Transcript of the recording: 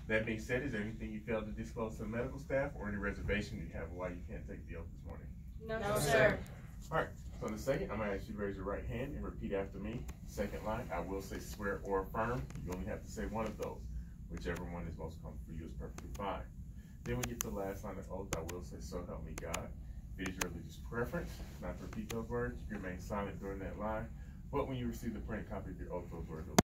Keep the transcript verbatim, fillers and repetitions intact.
That being said, is there anything you failed to disclose to the medical staff or any reservation you have why you can't take the oath this morning? No, No, sir. sir. All right, so in a second, I'm gonna ask you to raise your right hand and repeat after me. Second line, I will say swear or affirm. You only have to say one of those. Whichever one is most comfortable for you is perfectly fine. Then we get to the last line of oath. I will say, so help me God. If it is your religious preference not to repeat those words, you remain silent during that line. But when you receive the printed copy of your oath, those words will